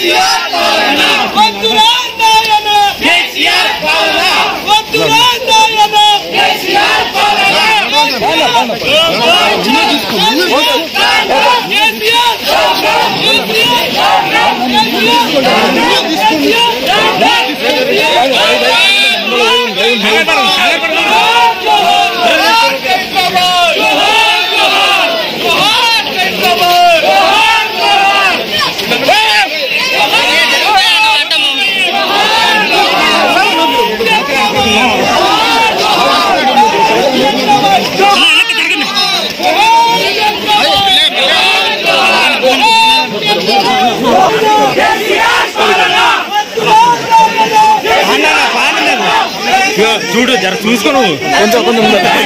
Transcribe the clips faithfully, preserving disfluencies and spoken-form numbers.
చూడు జర చూసుకో నువ్వు కొంచెం కొంచెం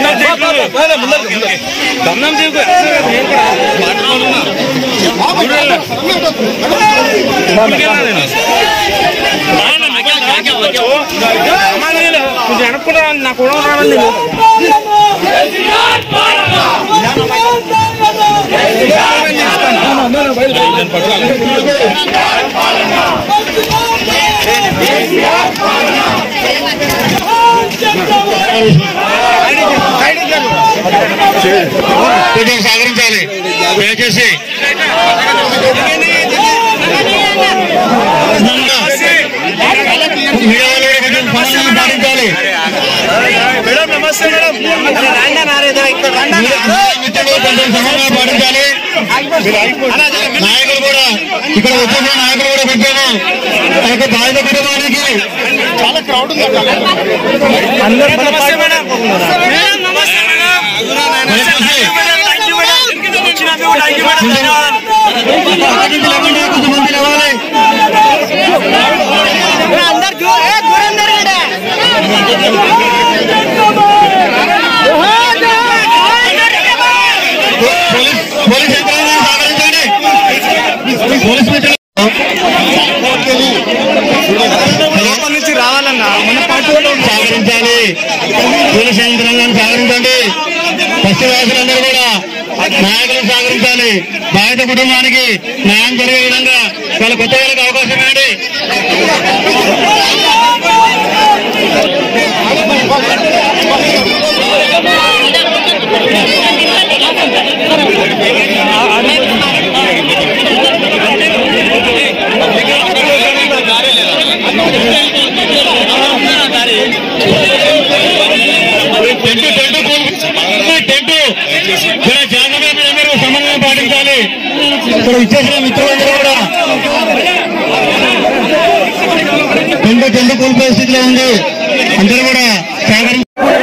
గమనం చేయకు కొంచెం వెనక్కున్నా నా కూడా రావాలి కొంచెం సహకరించాలి దయచేసి పాటించాలి మిత్రులు కొంచెం సమయంగా పాటించాలి నాయకులు కూడా ఇక్కడ వచ్చేసిన నాయకులు కూడా పెట్టాము ఆ యొక్క బాధిత కుటుంబానికి చాలా క్రౌడ్ ఉంది పోలీస్ యంత్రాంగం సహకరించండి పోలీస్ మిత్రులు నుంచి రావాలన్నా మన పార్టీలో సహకరించాలి పోలీస్ యంత్రాంగాన్ని సహకరించండి పశ్చిమవాసులందరూ కూడా నాయకులను సహకరించాలి బాధిత కుటుంబానికి న్యాయం జరిగే విధంగా వాళ్ళ కొత్త వాళ్ళకి అవకాశం ఇవ్వండి టెంటు టెంటు టెంటు జాగ్రత్తగా సమన్వయం పాటించాలి ఇక్కడ ఇచ్చేసిన మిత్రులందరూ కూడా టెంటు టెంటు కోల్పోయే స్థితిలో ఉంది అందరూ కూడా సహకరించాలి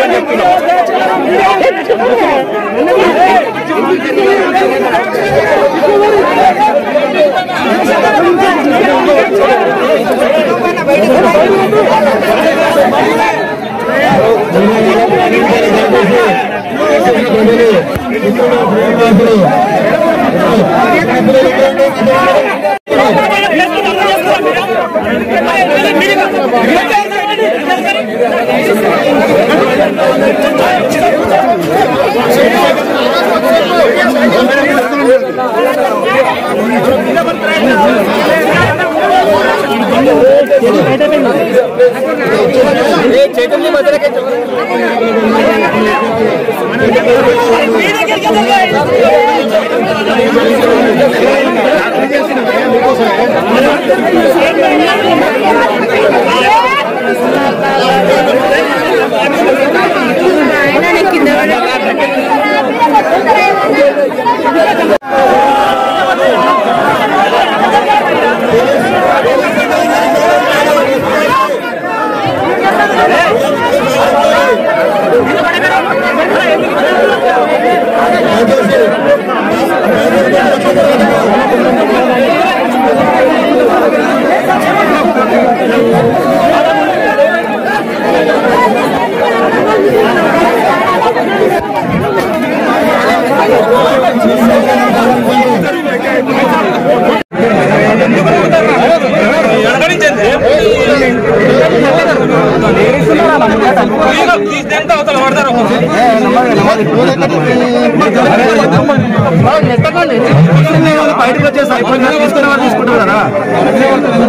चैतन्य मदर के బయటకు వచ్చేసి అయిపోయిందా తీసుకునే వాళ్ళు తీసుకుంటారు కదా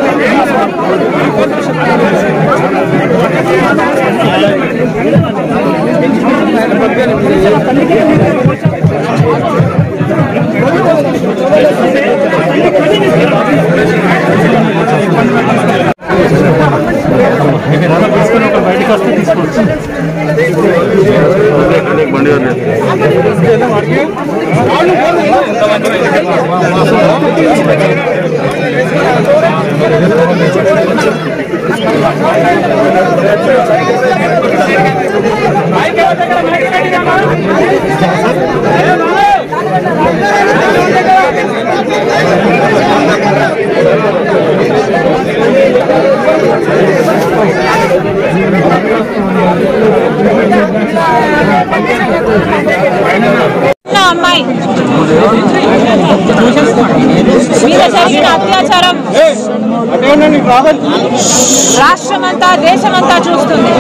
అమ్మాయి మీద జరిగిన అత్యాచారం రాష్ట్రమంతా దేశమంతా చూస్తుంది.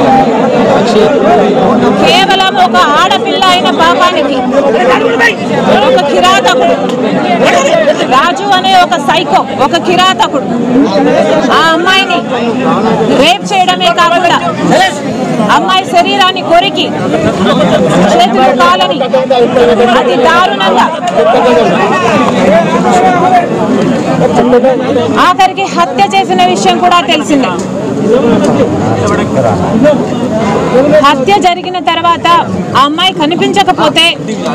కేవలం ఒక ఆడపిల్ల అయిన పాపానికి ఒక కిరాతకుడు రాజు అనే ఒక సైకో, ఒక కిరాతకుడు ఆ అమ్మాయిని రేప్ చేయడమే కాకుండా అమ్మాయి శరీరాన్ని కొరికి చేతులు కాలని అతి దారుణంగా ఆఖరికి హత్య చేసిన విషయం కూడా తెలిసిందే. హత్య జరిగిన తర్వాత ఆ అమ్మాయి కనిపించకపోతే,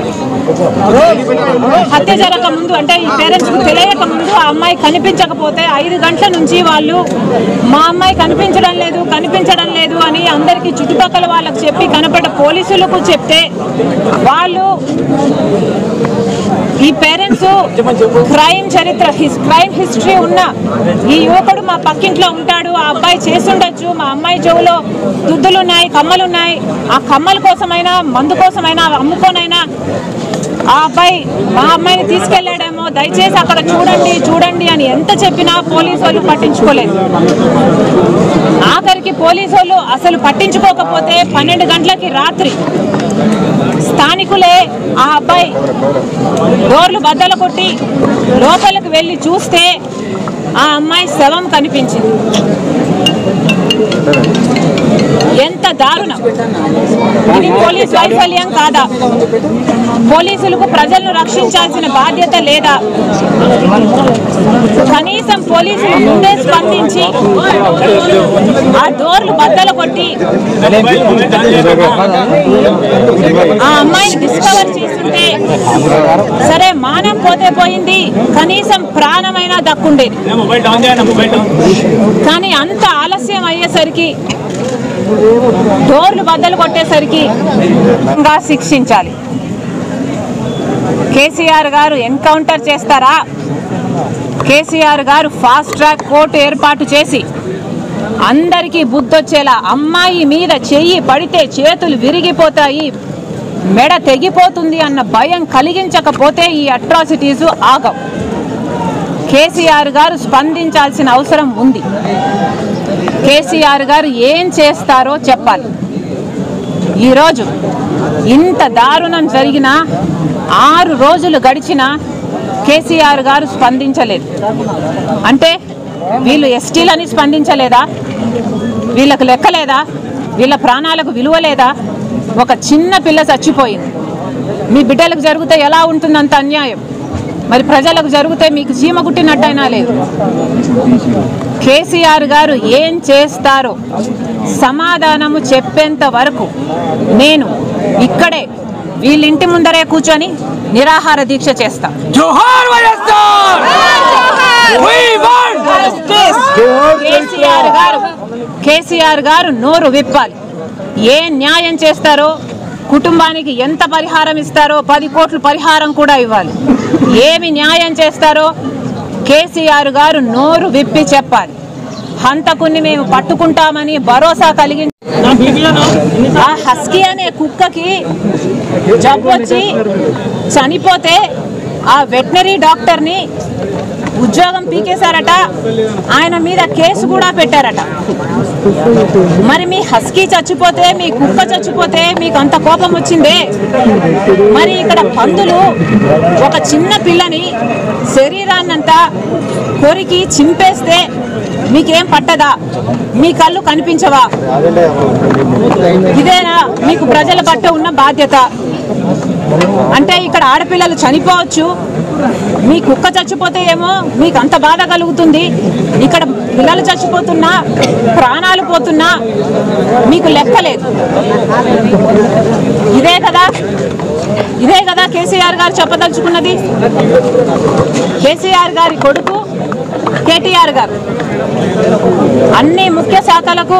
హత్య జరగక ముందు అంటే ఈ పేరెంట్స్ కు తెలియక ముందు ఆ అమ్మాయి కనిపించకపోతే ఐదు గంటల నుంచి వాళ్ళు మా అమ్మాయి కనిపించడం లేదు కనిపించడం లేదు అని అందరికీ చుట్టుపక్కల వాళ్ళకు చెప్పి కనపడ్డ పోలీసులకు చెప్తే వాళ్ళు ఈ పేరెంట్స్ క్రైమ్ చరిత్ర క్రైమ్ హిస్టరీ ఉన్న ఈ యువకుడు మా పక్కింట్లో ఉంటాడు, ఆ అబ్బాయి చేసుండొచ్చు, మా అమ్మాయి చెవులో దుద్దులున్నాయి, కమ్మలున్నాయి, ఆ కమ్మల కోసమైనా మందు కోసమైనా అమ్ముకోనైనా ఆ అబ్బాయి మా అమ్మాయిని తీసుకెళ్లాడేమో, దయచేసి అక్కడ చూడండి చూడండి అని ఎంత చెప్పినా పోలీసు వాళ్ళు పట్టించుకోలేదు. ఆఖరికి పోలీసు వాళ్ళు అసలు పట్టించుకోకపోతే పన్నెండు గంటలకి రాత్రి స్థానికులే ఆ అబ్బాయి డోర్లు బద్దలు కొట్టి లోపలికి వెళ్ళి చూస్తే ఆ అమ్మాయి శవం కనిపించింది. ఎంత దారుణం! ఇది పోలీస్ వైఫల్యం కాదా? పోలీసులకు ప్రజలను రక్షించాల్సిన బాధ్యత లేదా? కనీసం పోలీసులు ముందే స్పందించి ఆ డోర్లు బద్దలు కొట్టి ఆ అమ్మాయిని డిస్కవర్ చేస్తుంటే సరే, మానం పోతే పోయింది, కనీసం ప్రాణమైనా దక్కుండేది. కానీ అంత ఆలస్యం అయ్యేసరికి, డోర్లు బద్దలు కొట్టేసరికి శిక్షించాలి. కేసీఆర్ గారు ఎన్కౌంటర్ చేస్తారా? కేసీఆర్ గారు ఫాస్ట్ ట్రాక్ కోర్టు ఏర్పాటు చేసి అందరికీ బుద్ధొచ్చేలా, అమ్మాయి మీద చెయ్యి పడితే చేతులు విరిగిపోతాయి, మెడ తెగిపోతుంది అన్న భయం కలిగించకపోతే ఈ అట్రాసిటీస్ ఆగవు. కేసీఆర్ గారు స్పందించాల్సిన అవసరం ఉంది. కేసీఆర్ గారు ఏం చేస్తారో చెప్పాలి. ఈరోజు ఇంత దారుణం జరిగినా ఆరు రోజులు గడిచినా కేసీఆర్ గారు స్పందించలేదు. అంటే వీళ్ళు ఎస్టీలని స్పందించలేదా? వీళ్ళకు లెక్కలేదా? వీళ్ళ ప్రాణాలకు విలువ లేదా? ఒక చిన్న పిల్ల చచ్చిపోయింది. మీ బిడ్డలకు జరిగితే ఎలా ఉంటుందంత అన్యాయం? మరి ప్రజలకు జరిగితే మీకు చీమ కుట్టినట్టయినా లేదు. కేసీఆర్ గారు ఏం చేస్తారో సమాధానము చెప్పేంత వరకు నేను ఇక్కడే వీళ్ళింటి ముందరే కూర్చొని నిరాహార దీక్ష చేస్తా. జోహార్ వైఎస్ఆర్! కేసీఆర్ గారు కేసీఆర్ గారు నోరు విప్పాలి. ఏ న్యాయం చేస్తారో, కుటుంబానికి ఎంత పరిహారం ఇస్తారో, పది కోట్ల పరిహారం కూడా ఇవ్వాలి. ఏమి న్యాయం చేస్తారో కేసీఆర్ గారు నోరు విప్పి చెప్పాలి. హంతకుని మేము పట్టుకుంటామని భరోసా కలిగి, ఆ హస్కీ అనే కుక్కకి జబ్బు వచ్చి చనిపోతే ఆ వెటనరీ డాక్టర్ని ఉద్యోగం పీకేశారట, ఆయన మీద కేసు కూడా పెట్టారట. మరి మీ హస్కీ చచ్చిపోతే, మీ కుక్క చచ్చిపోతే మీకు అంత కోపం వచ్చిందే? మరి ఇక్కడ పందులు ఒక చిన్న పిల్లని శరీరాన్నంతా కొరికి చింపేస్తే మీకేం పట్టదా? మీ కళ్ళు కనిపించవా? ఇదేనా మీకు ప్రజల పట్ల ఉన్న బాధ్యత? అంటే ఇక్కడ ఆడపిల్లలు చనిపోవచ్చు, మీ కుక్క చచ్చిపోతే ఏమో మీకు అంత బాధ కలుగుతుంది, ఇక్కడ పిల్లలు చచ్చిపోతున్నా ప్రాణాలు పోతున్నా మీకు లెక్కలేదు. ఇదే కదా ఇదే కదా కేసీఆర్ గారు చెప్పదలుచుకున్నది. కేసీఆర్ గారి కొడుకు కేటీఆర్ గారు అన్ని ముఖ్య శాఖలకు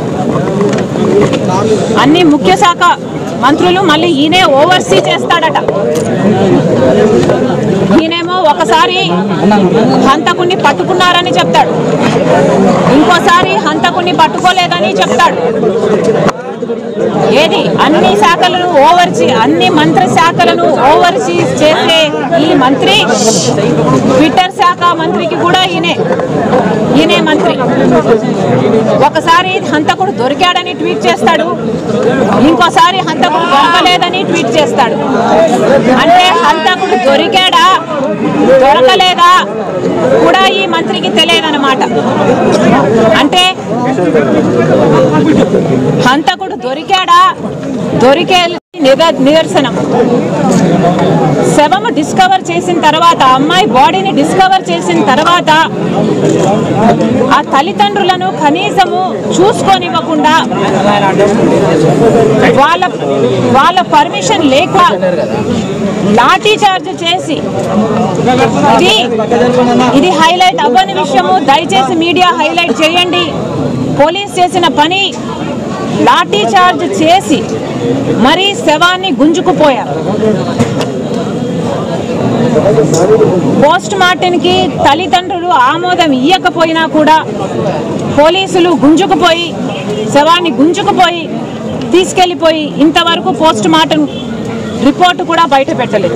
అన్ని ముఖ్య శాఖ మంత్రులు మళ్ళీ ఈయనే ఓవర్సీ చేస్తాడట. ఈయనేమో ఒకసారి హంతకుణ్ణి పట్టుకున్నారని చెప్తాడు, ఇంకోసారి హంతకుణ్ణి పట్టుకోలేదని చెప్తాడు. ఏది అన్ని శాఖలను ఓవర్సీ అన్ని మంత్రి శాఖలను ఓవర్సీ చేసే ఈ మంత్రి ట్విట్టర్ శాఖ మంత్రికి కూడా ఈయనే ఈయనే మంత్రి. ఒకసారి హంతకుడు దొరికాడని ట్వీట్ చేస్తాడు, ఇంకోసారి హంతకుడు దొరకలేదని ట్వీట్ చేస్తాడు. అంటే హంతకుడు దొరికాడా దొరకలేదా కూడా ఈ మంత్రికి తెలియదన్నమాట. అంటే హంతకుడు దొరికాడా దొరికే నిదర్శనం శవము డిస్కవర్ చేసిన తర్వాత, అమ్మాయి బాడీని డిస్కవర్ చేసిన తర్వాత ఆ తల్లిదండ్రులను కనీసము చూసుకొనివ్వకుండా వాళ్ళ వాళ్ళ పర్మిషన్ లేక లాఠీ చార్జ్ చేసి, ఇది ఇది హైలైట్ అవ్వని విషయము, దయచేసి మీడియా హైలైట్ చేయండి. పోలీస్ చేసిన పని లాఠీ చార్జ్ చేసి మరీ శవాన్ని గుంజుకుపోయారు. పోస్ట్ మార్టంకి తల్లిదండ్రులు ఆమోదం ఇయ్యకపోయినా కూడా పోలీసులు గుంజుకుపోయి శవాన్ని గుంజుకుపోయి తీసుకెళ్లిపోయి ఇంతవరకు పోస్ట్ మార్టం రిపోర్టు కూడా బయట పెట్టలేదు.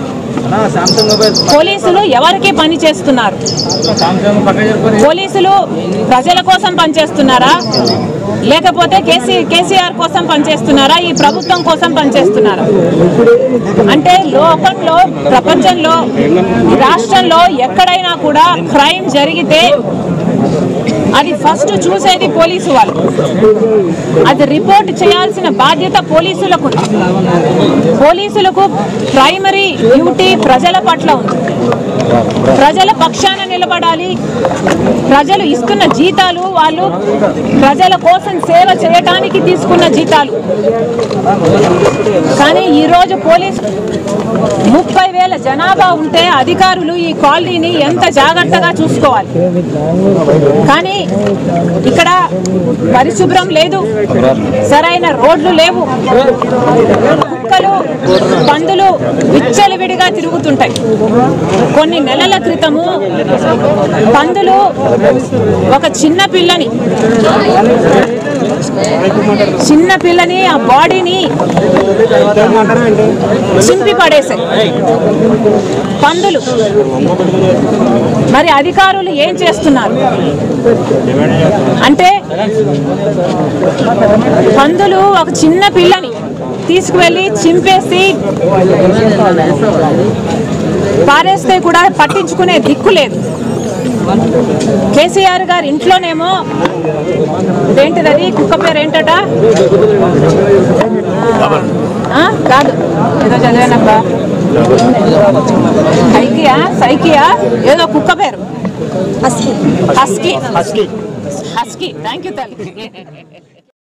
పోలీసులు ఎవరికి పని చేస్తున్నారు? పోలీసులు ప్రజల కోసం పనిచేస్తున్నారా, లేకపోతే కేసీ కేసీఆర్ కోసం పనిచేస్తున్నారా, ఈ ప్రభుత్వం కోసం పనిచేస్తున్నారా? అంటే లోకంలో ప్రపంచంలో రాష్ట్రంలో ఎక్కడైనా కూడా క్రైమ్ జరిగితే అది ఫస్ట్ చూసేది పోలీసు వాళ్ళు. అది రిపోర్ట్ చేయాల్సిన బాధ్యత పోలీసులకు ఉంది. పోలీసులకు ప్రైమరీ డ్యూటీ ప్రజల పట్ల ఉంది. ప్రజల పక్షాన నిలబడాలి. ప్రజలు ఇస్తున్న జీతాలు వాళ్ళు ప్రజల కోసం సేవ చేయడానికి తీసుకున్న జీతాలు. కానీ ఈరోజు పోలీసు ముప్పై వేల జనాభా ఉంటే అధికారులు ఈ కాలనీని ఎంత జాగ్రత్తగా చూసుకోవాలి. కానీ ఇక్కడ పరిశుభ్రం లేదు, సరైన రోడ్లు లేవు, కుక్కలు పందులు విచ్చలవిడిగా తిరుగుతుంటాయి. కొన్ని నెలల క్రితము పందులు ఒక చిన్న పిల్లని చిన్న పిల్లని ఆ బాడీని చింపి పడేశాయి పందులు. మరి అధికారులు ఏం చేస్తున్నారు అంటే, పందులు ఒక చిన్న పిల్లని తీసుకువెళ్ళి చింపేసి పారేస్తే కూడా పట్టించుకునే దిక్కు లేదు. కేసీఆర్ గారి ఇంట్లోనేమో ఏంటిది కుక్క పేరు ఏంటట కాదు ఏదో చదివానబ్బా, సైకియా సైకియా ఏదో కుక్క పేరు husky husky husky thank you తల్లి.